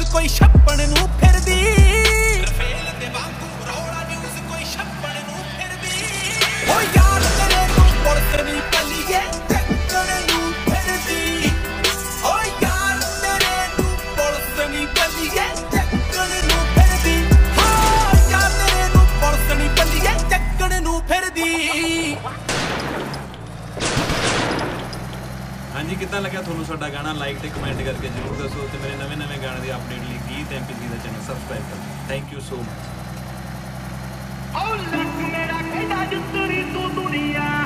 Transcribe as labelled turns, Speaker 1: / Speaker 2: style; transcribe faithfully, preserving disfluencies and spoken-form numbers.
Speaker 1: कोई छप्पन नूं फिरदी रफेल दे वांगू रौला न्यूज़ कोई छप्पन नूं फिरदी ओ यार तेरे नूं पुलिस नहीं पल्लीए चक्कर नूं फिरदी ओ यार तेरे नूं पुलिस नहीं पल्लीए चक्कर नूं फिरदी हां यार तेरे नूं पुलिस नहीं पल्लीए चक्कर नूं फिरदी। हाँ जी कितना लगा थोनों साडा गाना लाइक ते कमेंट करके जरूर दसो ते मेरे नवे नवे गाने की अपडेट लिए गीत एम पी थ्री का चैनल सबसक्राइब करो। Thank you so much.